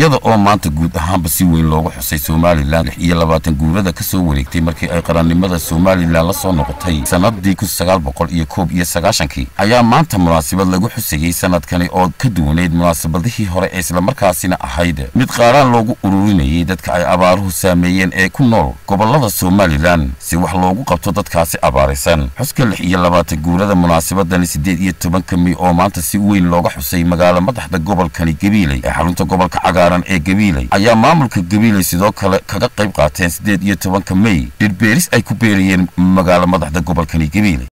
iyada oo maanta guud ahaanba si weyn loogu xusay Somaliland 26 guurada ka soo wareegtay markii ay qarannimada Somaliland la soo noqotay sanadii 1991 ayaa maanta munaasabad lagu xusayay sanadkani oo ka duwaneyd munaasabadihii hore ee isla markaasina ahayd mid qaaraan loogu ururinayay dadka ay abaaruhu saameeyeen ee ku nool gobolada Somaliland si wax loogu qabto dadkaasi abaaraysan xuska 26 guurada munaasabadani 18 May oo maanta si weyn looga xusay magaalada madaxda gobolkani Gabiley ee xarunta gobolka cagaaran ee Gabiley ayaa maamulka Gabiley sidoo kale kaga qayb qaateen 18 May dhirbeeris ay ku beeriyeen magaalada madaxda gobolkani Gabiley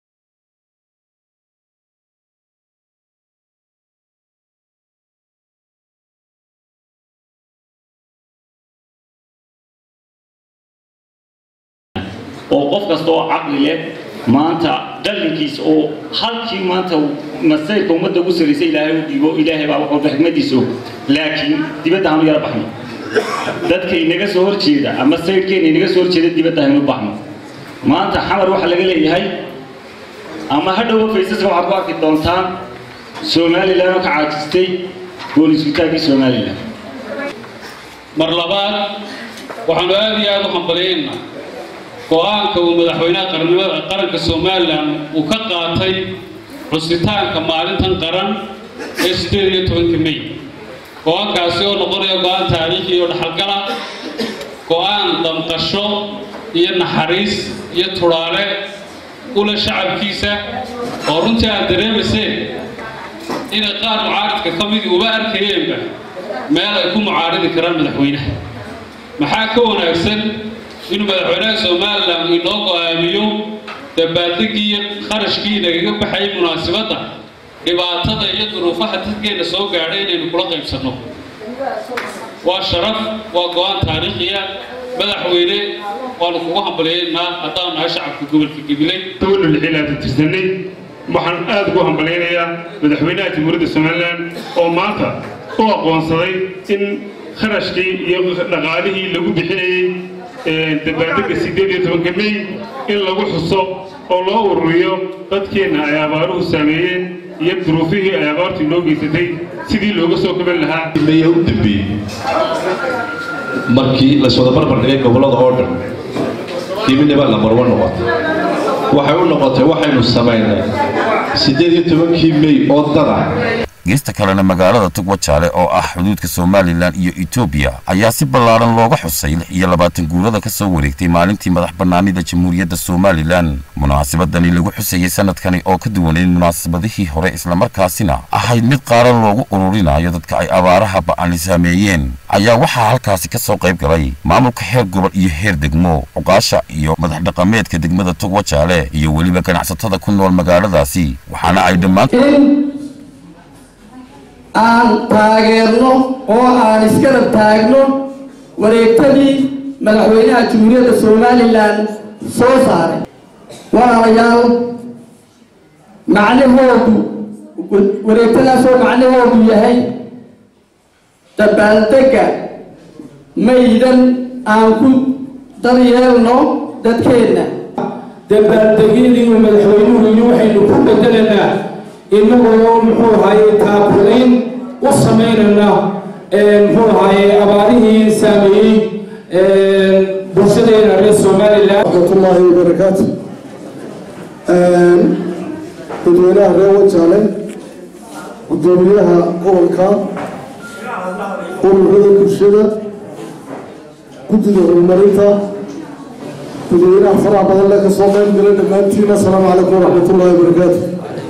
oo qof kasta oo caqli leh maanta dhalinkiisa oo halkii maanta masayka ummadda ugu saraysay ilaahay u dhiibo ilaahay baa wuxuu xikmadiisu laakiin dibadda aanu yara baxno dadka inaga soo horjeeda ama sayrkeena inaga soo horjeeda dibadda aanu baxno maanta xamar waxa laga leeyahay ama hadhow faysaska waxaad ku arki doontaan Somaliland oo ka caajistay booliskitaagii Somaliland mar labaad waxaanu aad iyo aad u hambalyeynaa go'aanka uu madaxweynaha qaranka Somaliland uu ka qaatay xusitaanka maalintan qaran ee 18 May go'aankaasi oo noqonaya go'aan taariikhi iyo dhaxalgal ah go'aan damqasho iyo naxariis iyo turaale ula shacabkiisa oo runtii aan dareemaysay in qaar mucaaradka ka mid uba arkayeenba meel ay ku mucaaridi karaan madaxweynaha maxaa ka wanaagsan إنه مدحونا Somaliland إنه قاميو تبادلكي خرجكي نجيب بحي مناسبة إبعاد يدرو فحت تجي نسوق عليه إنه كل قيم سنو والشرف وقوان تاريخية مدحونا ونقوهم بلينا أطعنا شعب في قبل في قبلي طول الحيلات التسني محن أذكوهم بلينا مدحونا تمرد Somaliland أو ماتا أو قوان صدي إن خرجكي يغاليه لجو بحني dabaaldega 18 May in lagu xuso oo loo ururiyo dadkeena ay abaaruhu saameeyeen iyo duruufihii ay abaartu noo geysatay sidii looga soo kaban lahaa May u dambeeyay markii la soo barbar dhigay gobolada oo dhan dibadda la marwan waxay u noqotay waxaynu sameynay 18 May oo dara geesta kalena magaalada Togwajaale oo ah xuduudka Somaliland iyo Ethiopia ayaa si ballaaran looga xusay 26 guurada ka soo wareegtay maalintii madax bannaanida Jamhuuriyadda Somaliland munaasabadani lagu xusayay sanadkani oo ka duwaneyd munaasabadihii hore isla markaasina ahayd mid qaaran loogu ururinayo dadka ay abaaraha ba'an saameeyeen ayaa waxaa halkaasi ka soo qayb galay maamulka heer gobol iyo heer degmo uqaasha iyo madax dhaqameedka degmada Togwajaale iyo waliba ganacsatada ku nool magaaladaasi waxaana ay dhammaan aan taageerno oo aan iskala taagno wareegtadii madaxweynaha Jamhuuriyadda Somaliland soo saaray walaalayaal macnaheedu wareegtadaas oo macnaheedu yahay dabaaldega maydan aan ku daryeelno dadkeena dabaaldegyadii madaxweynuhu iyo waxaynu ku bedelanaa إنه محور هاي تابلين وصمينا محور هاي أباريه سامي برشلين الرئيس Somaliland ورحمة الله وبركاته قدومينها Togwajaale قدومينها قولكا قولها برشلة قدومينها المريضة قدومينها فرع بدل لك صومين بلد مانتين السلام عليكم ورحمة الله وبركاته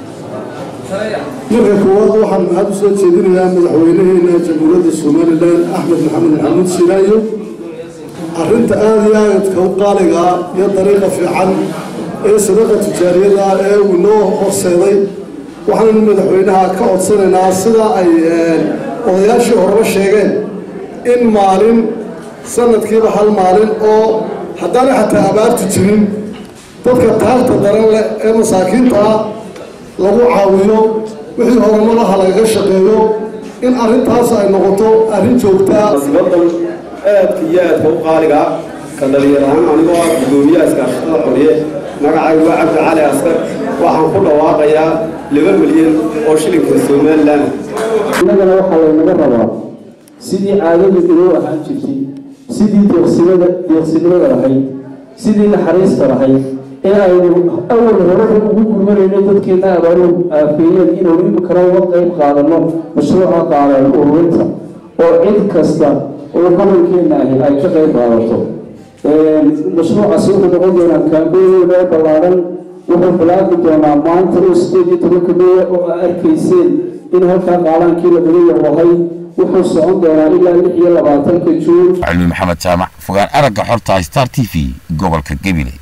marka koowaad waxaan aad u soo jeedinayaa madaxweynaheena Jamhuuriyadda Somaliland Axmed Maxamed Maxamuud Siiraayo arrinta aad iyo aad ka qaaliga iyo dariiqa fiican ee sadaqa tijaariyada ee uu noo horseeday waxaan madaxweynaha ka codsanaynaa sida ay odayaashii hore sheegeen in maalin sanadkiiba hal maalin oo haddana xataa abaartu jirin dadka taagta daran leh ee masaakiinta lagu caawiyo wixii horumaraha laga shaqeeyo in arrintaas ay noqoto arrin joogta ah sibadan aadka iyo aadka u qaaliga ka dhalinyaraan anigoo ah gudoomiyaha iskaashatada xoriye magacaygu waa Cabdi Cali Askar waxaan ku dhawaaqayaa 2 milyan oo shilinka Somaliland inagana waxaa laynaga rabaa sidii caadadu inoo ahaan jirtay sidii deeqsinimada lahayd sidii naxariista lahayd in aynu awal hore ugu gurmanayno dadkeena abaaruhu aafeeyeen inaynu imikana uga qayb qaadano mashruuca qaadan ururinta oo cid kasta oo gobolkeena ahi ay ka qayb qaadato mashruucaasi wuxuu noqon doonaa kaambeyn oo ballaaran wuxuu bilaabmi doonaa maanta oo 18 May oo arkayseen in halkaa qaalankii la dhigay wahay wuxuu socon doonaa ilaa 26 Juun. علي محمد سامع فقان أرجع حرطة ستار تي في قبل كجبلي.